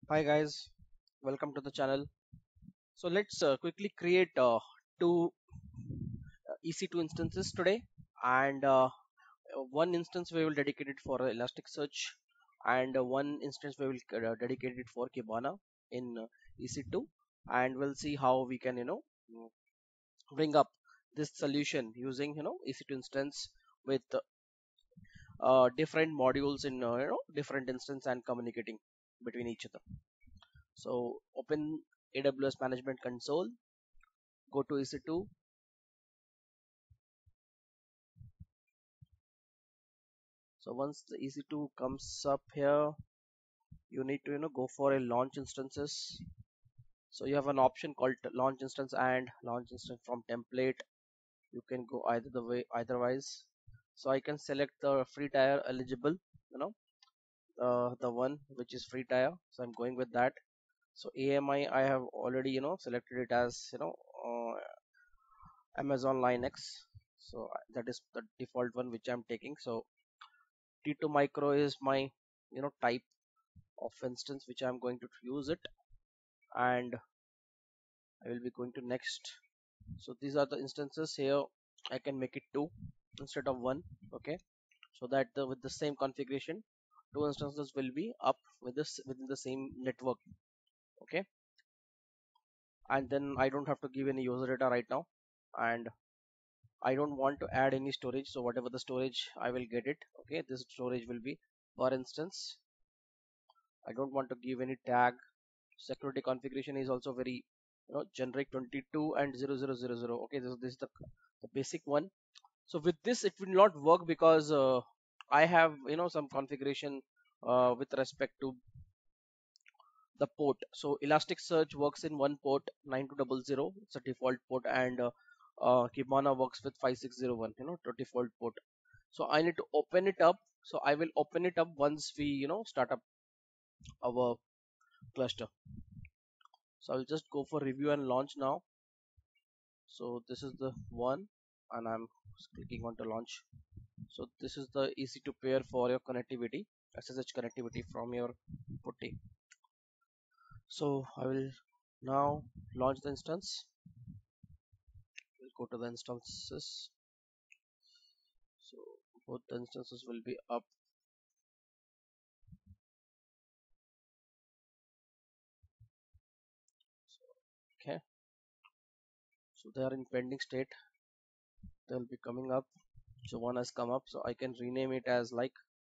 Hi guys, welcome to the channel. So let's quickly create two EC2 instances today, and one instance we will dedicate it for Elasticsearch, and one instance we will dedicate it for Kibana in EC2, and we'll see how we can bring up this solution using EC2 instance with different modules in different instance and communicating between each other. So open AWS Management Console, go to EC2. So once the EC2 comes up here, you need to go for a launch instances. So you have an option called launch instance and launch instance from template. You can go either the way, eitherwise. So I can select the free tier eligible, you know, the one which is free tier. So I'm going with that. So AMI I have already selected it as Amazon Linux. So that is the default one which I'm taking. So T2 micro is my type of instance which I'm going to use it, and I will be going to next. So these are the instances here. I can make it two instead of one. Okay, so that with the same configuration, two instances will be up with this within the same network. Okay, and then I don't have to give any user data right now, and I don't want to add any storage. So whatever the storage I will get it. Okay, this storage will be per instance. I don't want to give any tag. Security configuration is also very generic 22 and 0000. Okay, this is the basic one. So with this it will not work because I have some configuration with respect to the port. So Elasticsearch works in one port 9200, it's a default port, and Kibana works with 5601, the default port. So I need to open it up. So I will open it up once we start up our cluster. So I'll just go for review and launch now. So this is the one, and I'm clicking on to launch. So this is the EC2 pair for your connectivity, SSH connectivity from your putty. So I will now launch the instance. We'll go to the instances. So both the instances will be up. Okay, so they are in pending state. They'll be coming up. So one has come up, so I can rename it as like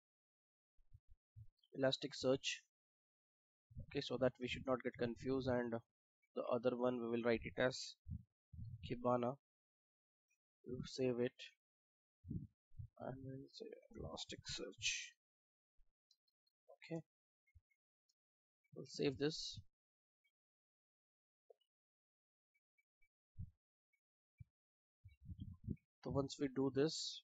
Elasticsearch. Okay, so that we should not get confused, and the other one we will write it as Kibana. You save it and then say Elasticsearch. Okay, we'll save this. So once we do this,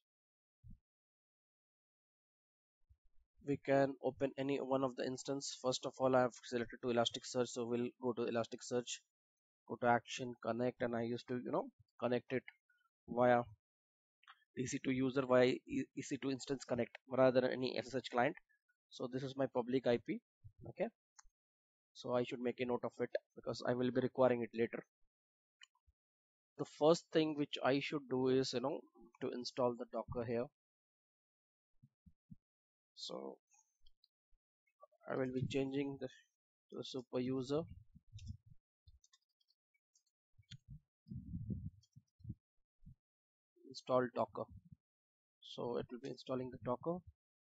we can open any one of the instance. First of all, I have selected to Elasticsearch, so we'll go to Elasticsearch, go to Action, Connect, and I used to connect it via EC2 user via EC2 instance connect rather than any SSH client. So this is my public IP. Okay, so I should make a note of it because I will be requiring it later. The first thing which I should do is to install the Docker here. So I will be changing the to the super user. Install Docker. So it will be installing the Docker.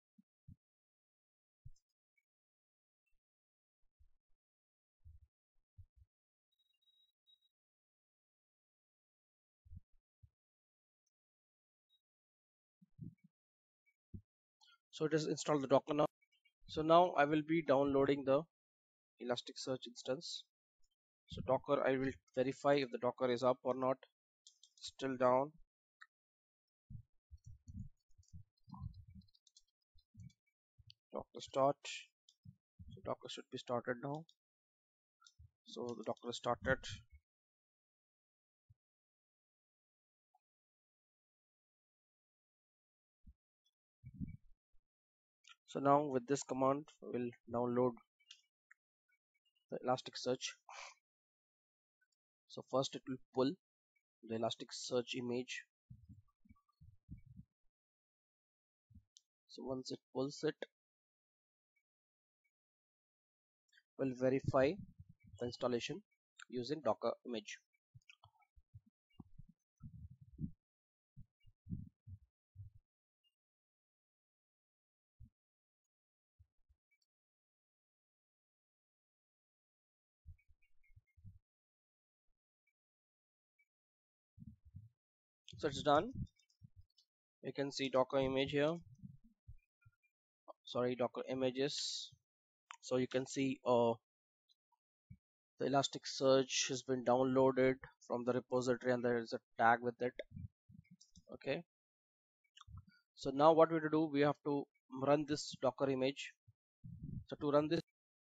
So it is installed the Docker now. So now I will be downloading the Elasticsearch instance. So Docker, I will verify if the Docker is up or not. Still down. Docker start. So Docker should be started now. So the Docker is started. So now with this command, we'll download the Elasticsearch. So first it will pull the Elasticsearch image. So once it pulls it, will verify the installation using Docker image. So it's done. You can see Docker image here. Sorry, Docker images. So you can see the Elasticsearch has been downloaded from the repository and there is a tag with it. Okay. So now what we have to do, we have to run this Docker image. So to run this,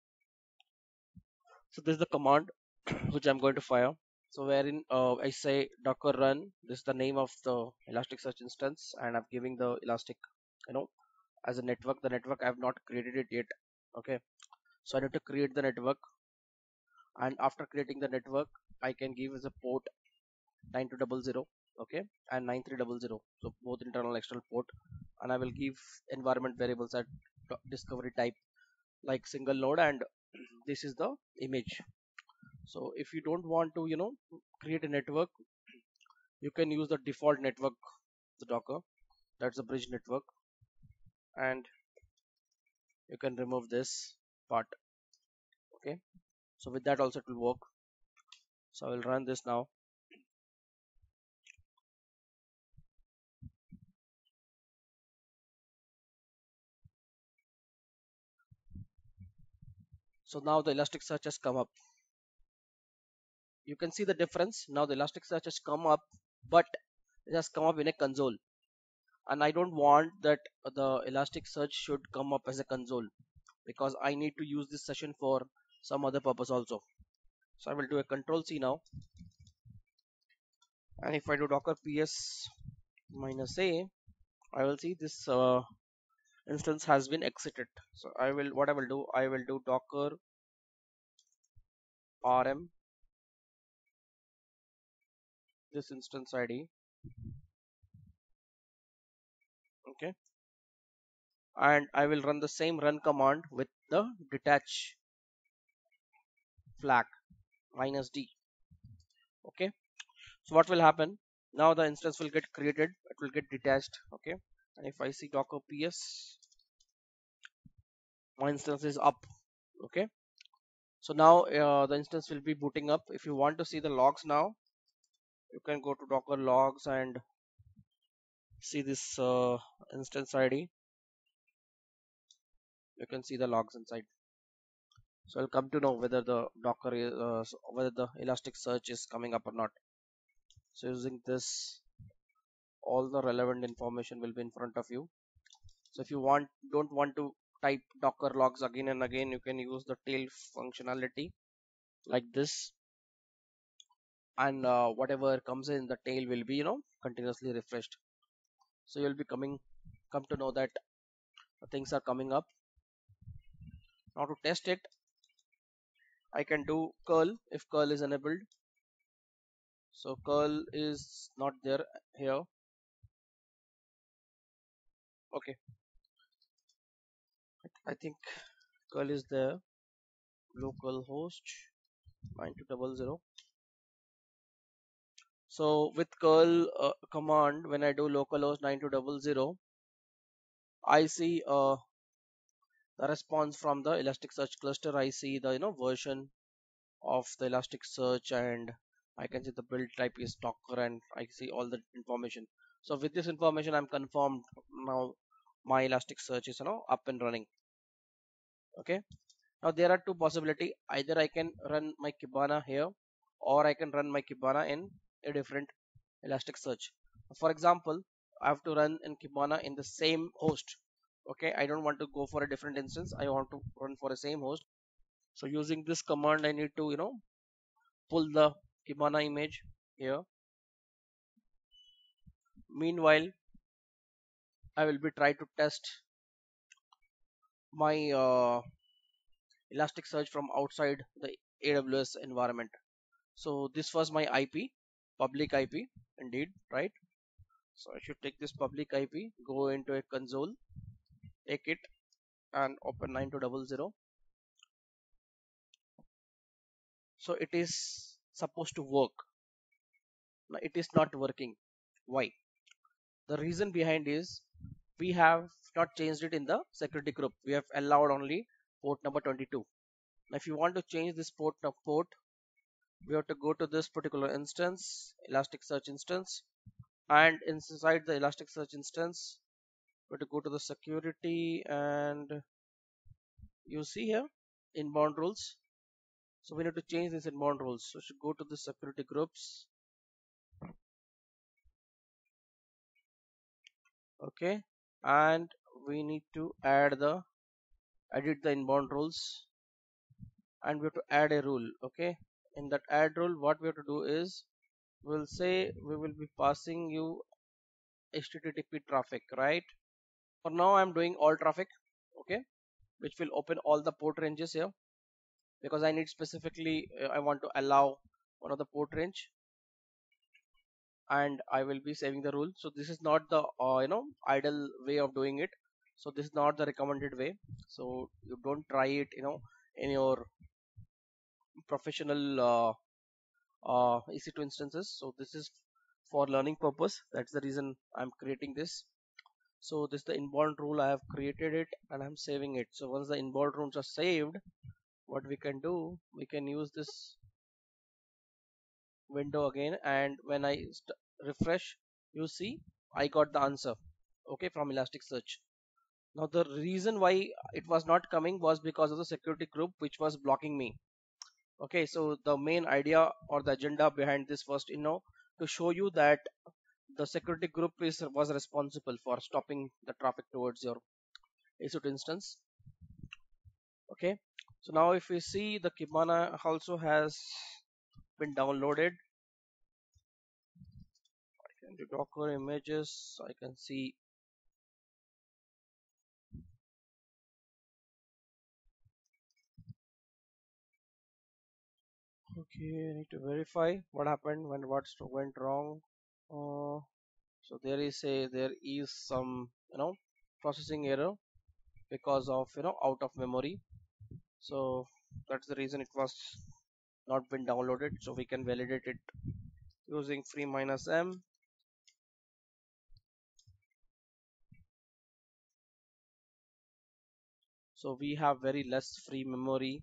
so this is the command which I'm going to fire. So wherein I say docker run, this is the name of the Elasticsearch instance, and I'm giving the Elastic, you know, as a network. The network I have not created it yet. Okay, so I need to create the network, and after creating the network, I can give as a port 9200, okay, and 9300. So both internal and external port, and I will give environment variables at discovery type like single node, and this is the image. So if you don't want to, create a network, you can use the default network, the Docker. That's a bridge network, and you can remove this part. Okay. So with that also it will work. So I will run this now. So now the Elasticsearch has come up. You can see the difference. Now the Elasticsearch has come up, but it has come up in a console. And I don't want that the Elasticsearch should come up as a console because I need to use this session for some other purpose also. So I will do a control C now. And if I do docker ps -a, I will see this instance has been exited. So what I will do, I will do docker rm this instance id, okay, and I will run the same run command with the detach flag -d. Okay, so what will happen now, the instance will get created, it will get detached. Okay, and if I see docker ps, my instance is up. Okay, so now the instance will be booting up. If you want to see the logs now, you can go to docker logs and see this instance id. You can see the logs inside. So I'll come to know whether the docker is, whether the Elasticsearch is coming up or not. So using this, all the relevant information will be in front of you. So if you don't want to type docker logs again and again, you can use the tail functionality like this, and whatever comes in the tail will be continuously refreshed. So you'll be come to know that things are coming up. Now to test it, I can do curl if curl is enabled. So curl is not there here. Okay, I think curl is there. Localhost 9200. So with curl command, when I do localhost 9200, I see the response from the Elasticsearch cluster. I see the version of the Elasticsearch, and I can see the build type is Docker, and I see all the information. So with this information, I'm confirmed now my Elasticsearch is up and running. Okay. Now there are two possibilities. Either I can run my Kibana here, or I can run my Kibana in a different Elasticsearch. For example, I have to run in Kibana in the same host. Okay, I don't want to go for a different instance. I want to run for the same host. So using this command, I need to pull the Kibana image here. Meanwhile, I will be trying to test my Elasticsearch from outside the AWS environment. So this was my IP, public IP, indeed, right? So I should take this public IP, go into a console, take it and open 9200. So it is supposed to work. Now it is not working. Why? The reason behind is we have not changed it in the security group. We have allowed only port number 22. Now if you want to change this port, we have to go to this particular instance, Elasticsearch instance, and inside the Elasticsearch instance, we have to go to the security, and you see here inbound rules. So we need to change this inbound rules. So we should go to the security groups. Okay, and we need to edit the inbound rules, and we have to add a rule. Okay, in that add rule, what we have to do is we'll say we will be passing you HTTP traffic, right? For now I'm doing all traffic, okay, which will open all the port ranges here, because I need specifically I want to allow one of the port range, and I will be saving the rule. So this is not the idle way of doing it. So this is not the recommended way. So you don't try it, in your professional EC2 instances. So this is for learning purpose. That's the reason I'm creating this. So this is the inbound rule. I have created it and I'm saving it. So once the inbound rules are saved, what we can do, we can use this window again, and when I refresh, you see I got the answer, okay, from Elasticsearch. Now the reason why it was not coming was because of the security group which was blocking me. Okay, so the main idea or the agenda behind this was, to show you that the security group was responsible for stopping the traffic towards your EC2 instance. Okay, so now if we see, the Kibana also has been downloaded. I can do Docker images. I can see. Okay, I need to verify what happened when what went wrong. Uh, so there is some processing error because of out of memory. So that's the reason it was not been downloaded. So we can validate it using free minus m. So we have very less free memory,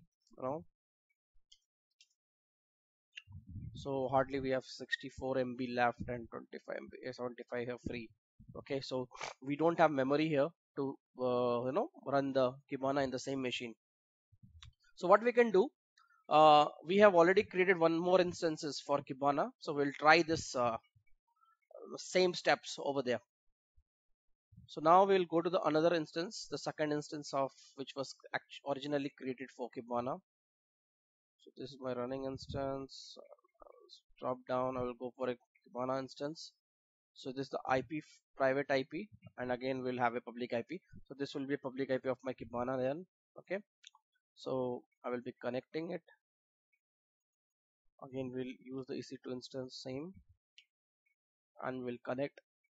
so hardly we have 64 MB left and 25 MB, 75 here free. Okay, so we don't have memory here to run the Kibana in the same machine. So what we can do, we have already created one more instances for Kibana, so we'll try this same steps over there. So now we'll go to the another instance, the second instance of which was originally created for Kibana. So this is my running instance. Drop down, I will go for a Kibana instance. So this is the IP, private IP, and again we'll have a public IP. So this will be a public IP of my Kibana then. Okay, so I will be connecting it. Again we'll use the EC2 instance same, and we'll connect.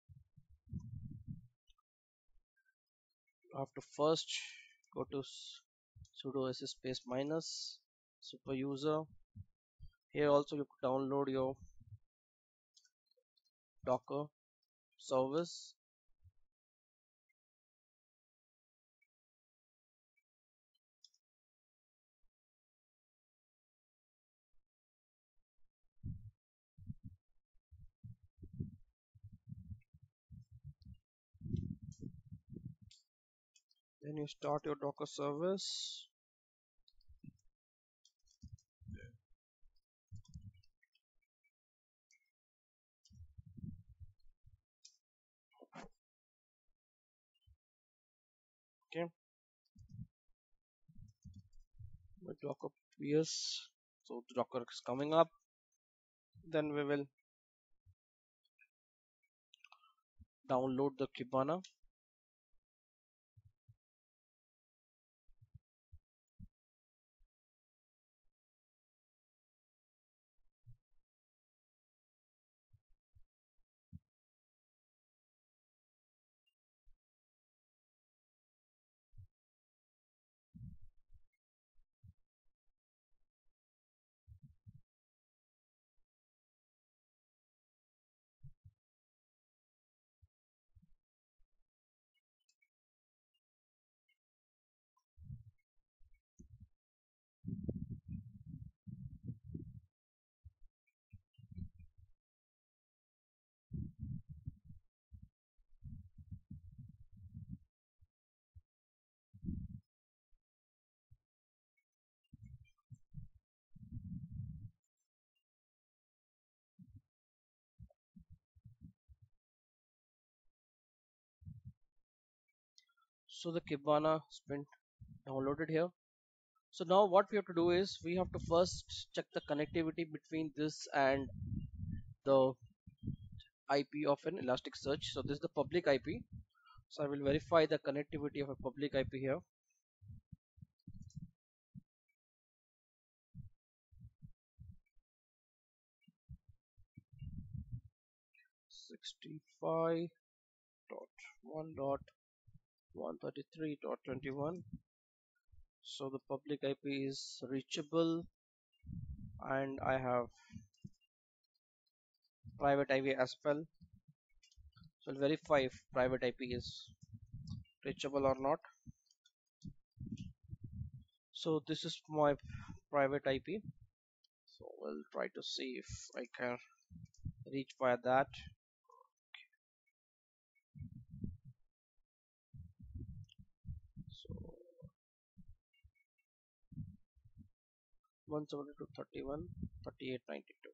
You have to first go to sudo space minus super user. Here also you download your Docker service. Then you start your Docker service. Okay, with Docker PS. So the Docker is coming up. Then we will download the Kibana. So the Kibana has been downloaded here. So now what we have to do is we have to first check the connectivity between this and the IP of an Elasticsearch. So this is the public IP. So I will verify the connectivity of a public IP here. 65.1.133.21. So the public IP is reachable, and I have private IP as well. So I'll verify if private IP is reachable or not. So this is my private IP. So we'll try to see if I can reach via that. So 172.31.38.92.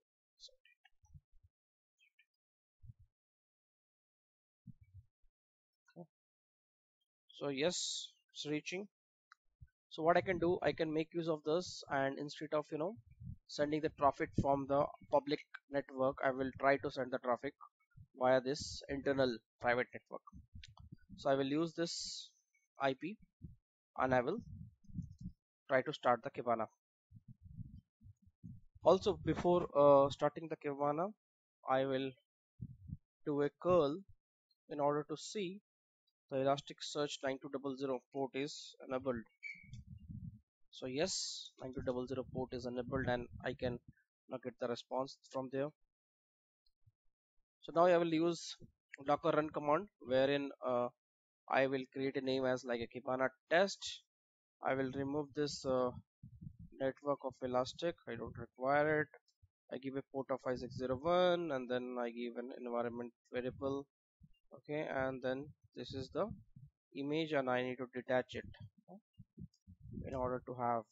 Okay. So yes, it's reaching. So what I can do, I can make use of this, and instead of sending the traffic from the public network, I will try to send the traffic via this internal private network. So I will use this IP and I will try to start the Kibana. Also, before starting the Kibana, I will do a curl in order to see the Elasticsearch 9200 port is enabled. So yes, 9200 port is enabled, and I can now get the response from there. So now I will use docker run command, wherein I will create a name as like a Kibana test. I will remove this network of Elastic. I don't require it. I give a port of 5601, and then I give an environment variable. Okay, and then this is the image, and I need to detach it in order to have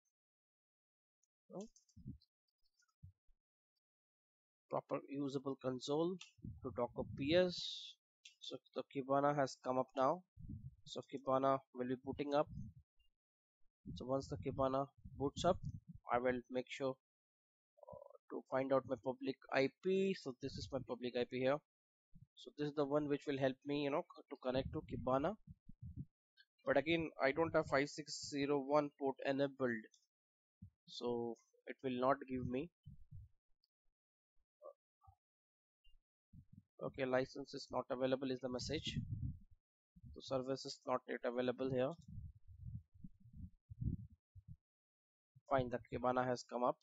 proper usable console to Docker PS. So the Kibana has come up now. So Kibana will be booting up. So once the Kibana boots up, I will make sure to find out my public IP. So this is my public IP here. So this is the one which will help me, to connect to Kibana. But again, I don't have 5601 port enabled, so it will not give me. Okay, license is not available is the message. The service is not yet available here. Fine, the Kibana has come up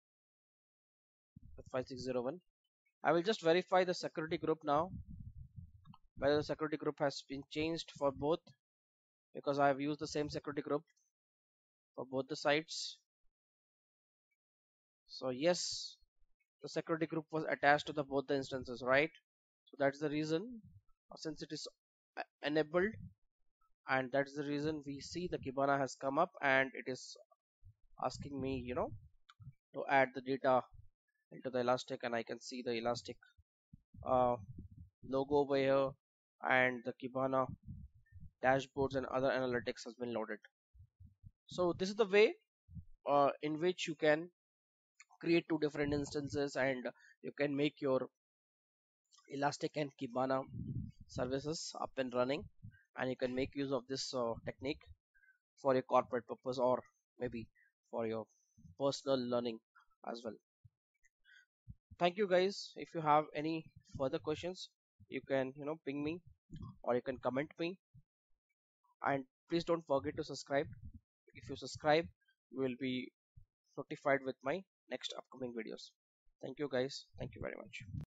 with 5601. I will just verify the security group now, whether the security group has been changed for both, because I have used the same security group for both the sites. So yes, the security group was attached to the both the instances, right? So that's the reason, since it is enabled, and that's the reason we see the Kibana has come up, and it is asking me, to add the data into the Elastic, and I can see the Elastic uh, logo over here, and the Kibana dashboards and other analytics has been loaded. So this is the way in which you can create two different instances, and you can make your Elastic and Kibana services up and running, and you can make use of this technique for your corporate purpose, or maybe for your personal learning as well. Thank you guys. If you have any further questions, you can ping me, or you can comment me, and please don't forget to subscribe. If you subscribe, you will be notified with my next upcoming videos. Thank you guys. Thank you very much.